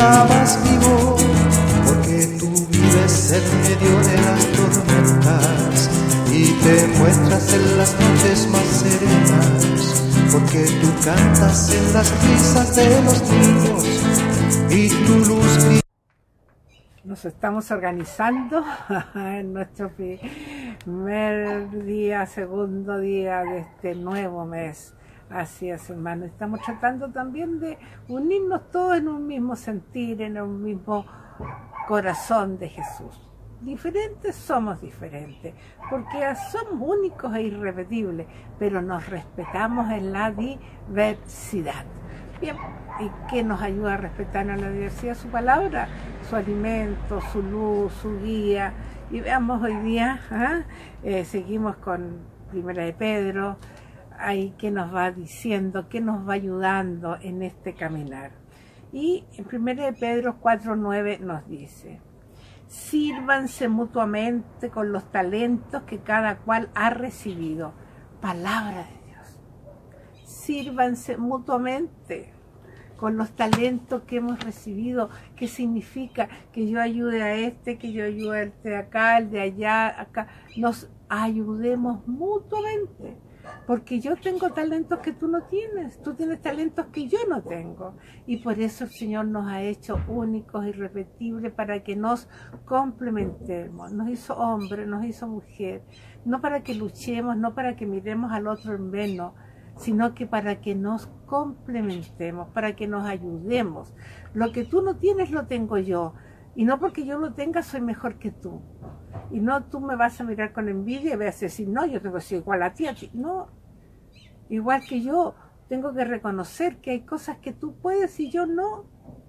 estabas vivo, porque tú vives en medio de las tormentas y te muestras en las noches más serenas, porque tú cantas en las risas de los niños y tu luz brilla. Nos estamos organizando en nuestro primer día, segundo día de este nuevo mes. Así es, hermano. Estamos tratando también de unirnos todos en un mismo sentir, en un mismo corazón de Jesús. Diferentes somos diferentes, porque somos únicos e irrepetibles, pero nos respetamos en la diversidad. Bien, ¿y qué nos ayuda a respetar en la diversidad? Su palabra, su alimento, su luz, su guía. Y veamos hoy día, seguimos con Primera de Pedro, ahí que nos va diciendo, que nos va ayudando en este caminar. Y en Primera de Pedro 4:9 nos dice: sírvanse mutuamente con los talentos que cada cual ha recibido. Palabra de Dios. Sírvanse mutuamente con los talentos que hemos recibido. ¿Qué significa? Que yo ayude a este, que yo ayude a este de acá, el de allá, acá. Nos ayudemos mutuamente. Porque yo tengo talentos que tú no tienes, tú tienes talentos que yo no tengo. Y por eso el Señor nos ha hecho únicos, irrepetibles, para que nos complementemos. Nos hizo hombre, nos hizo mujer, no para que luchemos, no para que miremos al otro en menos, sino que para que nos complementemos, para que nos ayudemos. Lo que tú no tienes lo tengo yo, y no porque yo lo tenga soy mejor que tú. Y no tú me vas a mirar con envidia y vas a decir, no, yo tengo que ser igual a ti. No, igual que yo, tengo que reconocer que hay cosas que tú puedes y yo no.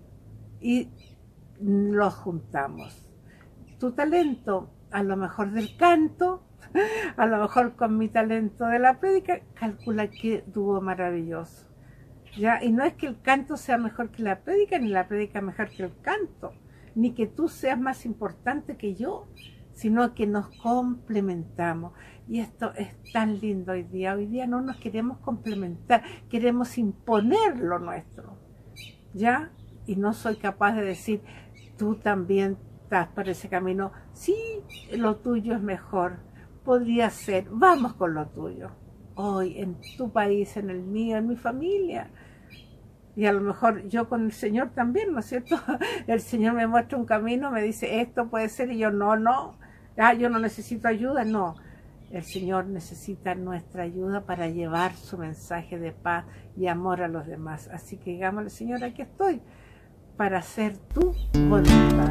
Y los juntamos. Tu talento, a lo mejor del canto, a lo mejor con mi talento de la prédica, calcula que dúo maravilloso. ¿Ya? Y no es que el canto sea mejor que la prédica, ni la prédica mejor que el canto, ni que tú seas más importante que yo, sino que nos complementamos. Y esto es tan lindo hoy día. Hoy día no nos queremos complementar, queremos imponer lo nuestro, ¿ya? Y no soy capaz de decir, tú también estás por ese camino. Sí, lo tuyo es mejor, podría ser, vamos con lo tuyo. Hoy, en tu país, en el mío, en mi familia. Y a lo mejor yo con el Señor también, ¿no es cierto? El Señor me muestra un camino, me dice, esto puede ser, y yo, no. Yo no necesito ayuda, no. El Señor necesita nuestra ayuda para llevar su mensaje de paz y amor a los demás. Así que digámosle, Señor, aquí estoy para hacer tu voluntad.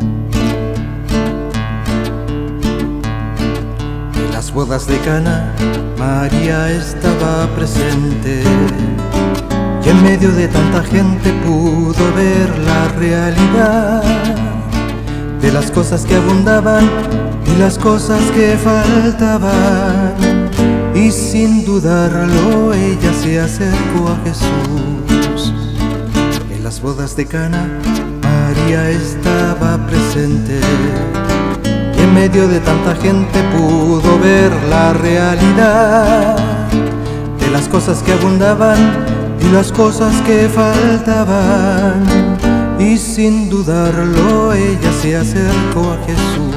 En las bodas de Cana, María estaba presente, y en medio de tanta gente pudo ver la realidad de las cosas que abundaban y las cosas que faltaban, y sin dudarlo ella se acercó a Jesús. En las bodas de Cana, María estaba presente, y en medio de tanta gente pudo ver la realidad de las cosas que abundaban y las cosas que faltaban, y sin dudarlo ella se acercó a Jesús.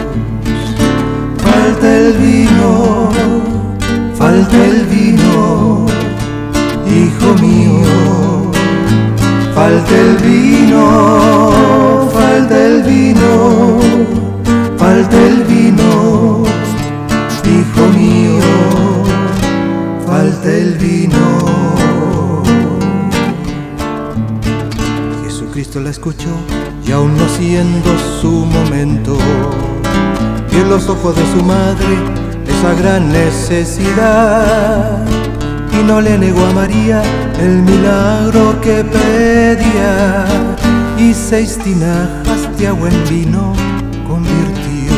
Falta el vino, hijo mío. Falta el vino, hijo mío. Falta el vino. Jesucristo la escuchó y aún no siendo su momento, vio en los ojos de su madre esa gran necesidad, y no le negó a María el milagro que pedía, y 6 tinajas de agua en vino convirtió.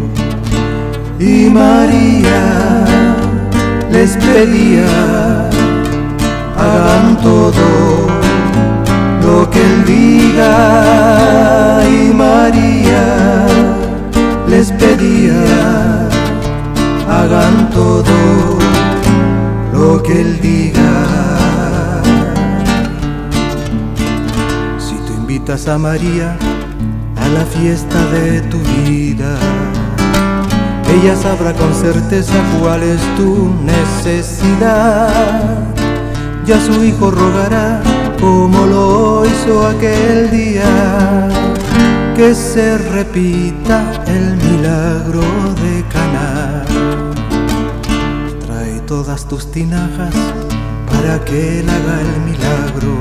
Y María les pedía, hagan todo lo que él diga. Y María les pedía, hagan todo lo que él diga. Si tú invitas invitas a María a la fiesta de tu vida. Ella sabrá con certeza cuál es tu necesidad. Ya su hijo rogará como lo hizo aquel día, que se repita el milagro de Caná. Trae todas tus tinajas para que él haga el milagro.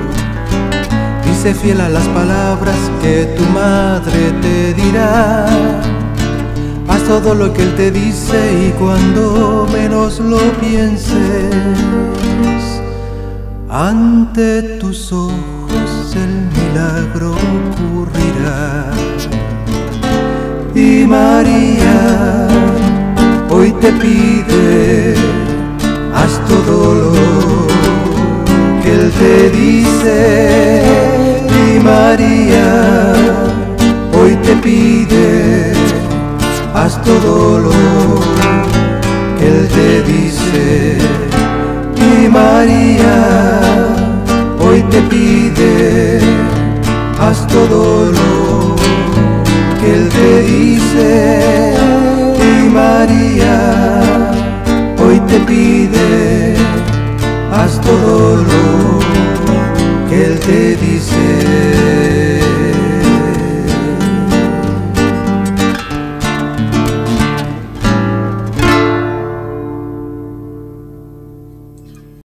Sé fiel a las palabras que tu madre te dirá. Haz todo lo que él te dice y cuando menos lo pienses, ante tus ojos el milagro ocurrirá. Y María hoy te pide, haz todo lo que él te dice. Y María hoy te pide, haz todo lo que él te dice. Y María hoy te pide, haz todo lo que él te dice. Y María hoy te pide, haz todo lo